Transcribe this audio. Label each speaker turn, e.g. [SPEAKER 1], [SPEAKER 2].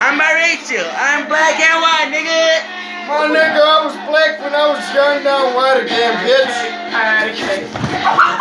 [SPEAKER 1] I'm biracial. I'm black and white, nigga.
[SPEAKER 2] My nigga, I was black when I was young, now I'm white again, bitch.
[SPEAKER 1] Alright, okay.